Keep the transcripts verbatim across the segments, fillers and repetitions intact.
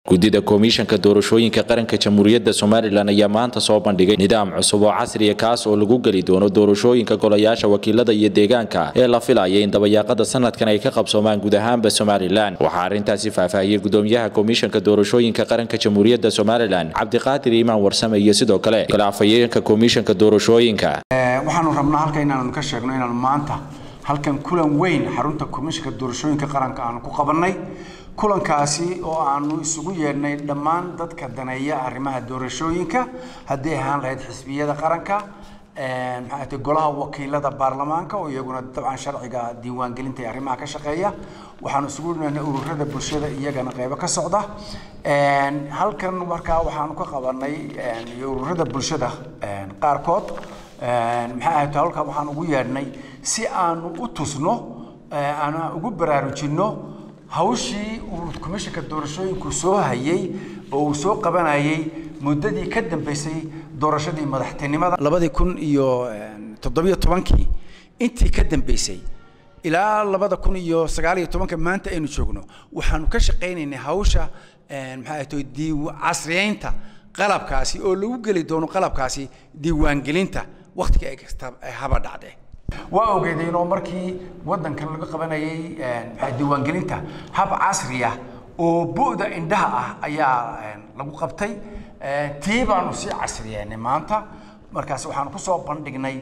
gudida komishanka doorashooyinka qaranka Jamhuuriyadda Soomaaliland ayaa maanta soo bandhigay nidaam cusub oo casri ah kaas oo lagu gali doono doorashooyinka golayaasha wakiilada iyo deegaanka ee la filayo in dabayaaqada sanadkan ay ka qabsoomaan guud ahaanba Soomaaliland. Waxa arintaasi faahfaahiyay gudoomiyaha komishanka doorashooyinka qaranka Jamhuuriyadda Soomaaliland Cabdiqaadir Iimaan Warsame iyo sidoo kale khilaafayeenka komishanka doorashooyinka. waxaanu rabnaa halka inaan ka sheegno inaan maanta halkan kulan weyn xarunta komishanka doorashooyinka qaranka aan ku qabanay kulankaasi oo aanu isugu yeernay dhammaan dadka daneeya arrimaha doorashooyinka haddii ahaan lahayd xisbiyada qaranka ee maxay golaha wakiilada baarlamaanka oo iyaguna dabcan sharciga diiwaan gelinta ee arrimaha ka shaqeeya waxaanu isugu yeernay ururada bulshada iyagana qayb ka socda ee halkan markaa waxaanu ka qabanay ururada bulshada qaarkood ee maxay tahay halka waxaan ugu yeernay si aanu u tusno ana ugu baraarujino hawshii uu komishanka doorashooyinku soo hayay oo soo qabanayay muddadii ka dambeysay doorashadii madaxtinimada labada kun iyo toddoba iyo toban intii ka dambeysay ilaa labada kun iyo sagaal iyo toban maanta aynu joogno waxaanu ka shaqeynaynaa hawsha maxay tahay diiwaan casriyeynta qalabkaasi oo lagu gali doono qalabkaasi diiwaan gelinta waqtiga ay haba dhacday waa ogeedeen oo markii wadankan laga qabanayay diiwaan gelinta hab casri ah oo buuda indhaha ah ayaa lagu qabtay tiibaanu si casriyeynay maanta markaas waxaan ku soo bandhignay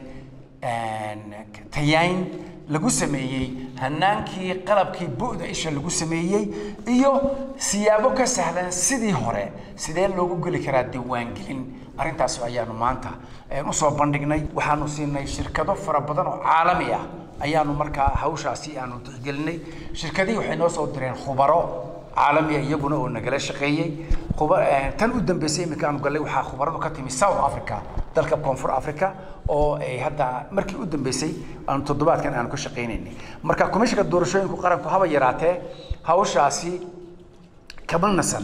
tayayn lagu sameeyay hanaankii qalabkii buuda isha lagu sameeyay iyo siyaabo ka sahlan sidii hore sidee loogu gali karaa diiwaan gelin arintaas ayaanu maanta u soo bandhignay waxaanu siinay shirkado fara badan oo caalami ah ayaanu markaa hawshaasi aanu tixgelinay shirkadii waxay noo soo direen khubaro caalami ah iyaguna oo nagala shaqeeyay tan u dambeysay imika aanu galay waxaa khubaradu ka timi South Africa dalka Koonfur Africa oo ay hadda markii u dambeysay aanu toddobaadkan aanu ka shaqeynaynay marka komishanka doorashooyinka qaranku haba yaraatee hawshaasi kama nasan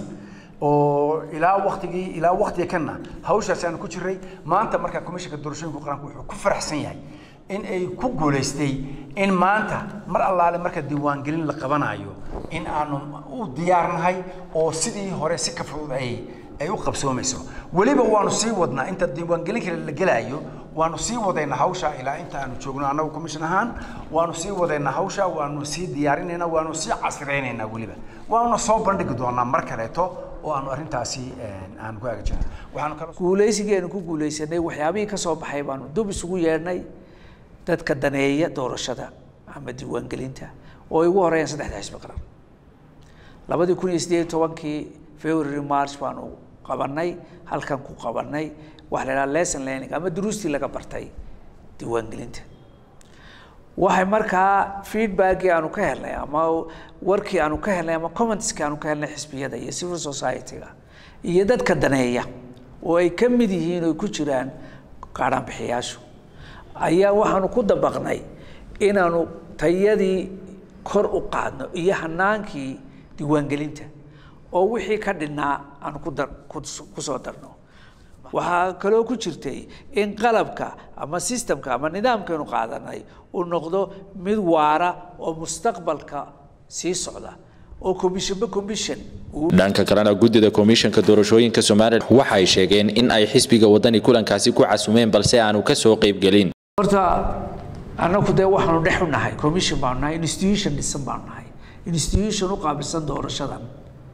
oo ilaa waqtigii ilaa waqtiga kana hawshaas aan ku jiray maanta marka komishanka doorashooyinka qaranku wuxuu ku faraxsan yahay in ay ku guuleystay in maanta mar allaale marka diiwaan gelin la qabanayo in aanu u diyaarnahay oo sidii hore si ka fudud ay ay u qabsoomayso waliba waanu sii wadnaa inta diiwaan gelin kale la galayo waanu sii wadaynaa hawsha ilaa inta aanu joogno anagu komishan ahaan waanu sii wadaynaa hawsha waanu sii diyaarinaynaa waanu sii casriyeynaynaa waliba waanu soo bandhigi doonaa mar kaleeto oo aanu arintaasi aan ku agajin waxaan kala guuleysigeenu ku guuleysanay waxyaabihii ka soo baxay baanu dub isugu yeernay dadka daneeya doorashada ama diiwaan gelinta oo ugu horeeyay saddexda xisbi qaran labada kun iyo siddeed iyo toban February March baanu qabanay halkan ku qabanay wax la yiraahdo lesson learning ama duruustii laga bartay diiwaan gelinta waxay markaa feedback aanu ka helnay ama warkii aanu ka helnay ama comments aanu ka helnay xisbiyada iyo civil society-ga iyo dadka daneeya oo ay ka mid yihiin oo ku jiraan qaran bixiyaashu ayaa waxaanu ku dabaqnay inaanu tayadii kor u qaadno iyo hanaankii diiwaan gelinta oo wixii ka dhinaa aan ku dar ku soo darno waxa kale oo ku jirtay in qalabka ama systemka ama nidaamkeenu qaadanay uu noqdo mid waara oo mustaqbalka sii socda oo commission commission dhanka kalena gudida komishanka doorashooyinka Soomaaliland waxa ay sheegeen in ay xisbiga wadani kulankaasi ku casumeen balse aanu ka soo qayb galin horta anagu de waxaanu dhex u nahay commission baan nahay institution dhisan baan nahay institution u qaabilsan doorashadan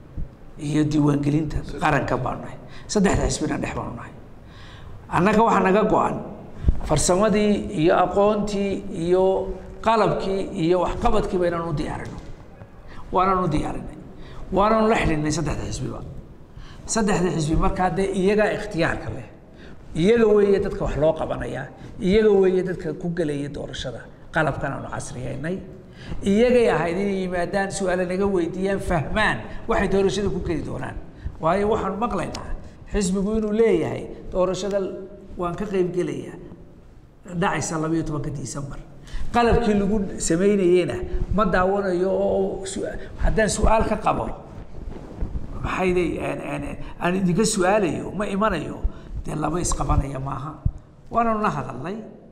iyo diiwaan gelinta qaranka baan nahay saddexda xisbina dhex baan nahay annaga waxa naga go'an farsamadii iyo aqoontii iyo qalabkii iyo wax qabadkii bayna u diyaarino waana u diyaarinay waana la xiriirnay saddexda xisbiba saddexda xisbi marka de iyaga ikhtiyaarka leh iyaga weeye dadka wax loo qabanaya iyaga weeye dadka ku galaya doorashada qalabkan aanu casriyeynay iyaga ahayd inay yimaadaan su'aalo naga weydiiyaan fahmaan waxay doorashada ku gali doonaan waayo waxaan maqlaynaa xisbigu inuu leeyahay doorashada waan ka qayb gelayaa dhacaysa laba iyo tobanka December qalabkii lagu sameynayna ma daawanayo oo haddaan su'aal ka qabo maxay aan idinka su'aalayo ma imanayo de laba isqabanaya maaha waana la hadalnay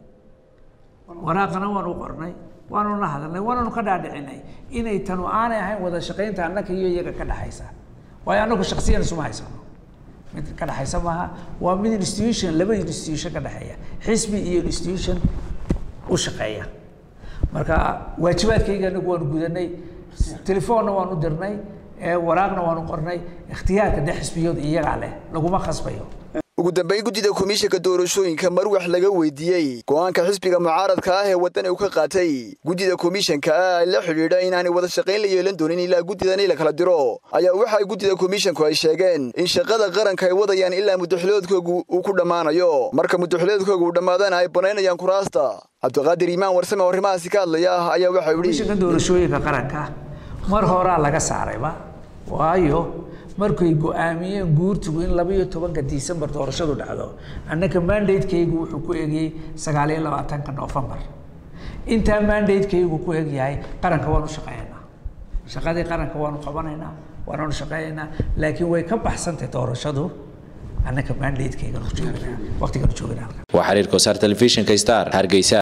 waraaqana waanu qornay waanu la hadalnay waanu ka dhaadhicinay inay tanu aanay ahayn wada shaqeynta annaka iyo iyaga ka dhaxaysa waayo anagu shakhsiyan isuma haysano mid ka dhaxaysa maaha waa mid institution laba institution ka dhaxeeya xisbi iyo institution u shaqeeya marka waajibaadkayga anagu waanu gudanay telefoonna waanu dirnay waraaqna waanu qornay ikhtiyaarka de xisbiyada iyaga leh laguma khasbayo ugu dambeyn gudida komishanka doorashooyinka mar wax laga weydiiyay go'aanka xisbiga mucaaradka ah ee wadan uu ka qaatay gudida komishanka la xiriira inaanay wada shaqayn la yeelan doonin ilaa gudidan la kala diro ayaa waxa gudida komishanku ay sheegeen in shaqada qaranka ay wadayaan ilaa muddaxuleedkoodu uu ku dhamaanayo marka muddaxuleedkoodu uu dhamaadana ay banaynayaan kuraasta Cabdiqaadir Iimaan Warsame oo arrimahaasi ka hadlaya ayaa waxa uu yiri komishanka doorashooyinka qaranka mar hore laga saarayba waayo markay go'aamiyeen guurtigu in laba iyo tobanka December doorashadu dhacdo annaka mandate-kaygu wuxuu ku eegay sagaal iyo labaatanka November inta mandate-kaygu ku eegyahay qaranka waanu shaqeynaa shaqadii qaranka waanu qabanaynaa waanu shaqeynaa laakiin way ka baxsantay doorashadu annaka mandate-kayga waqtiga joognaa waa xiriirka Star Television ka Star Hargeysa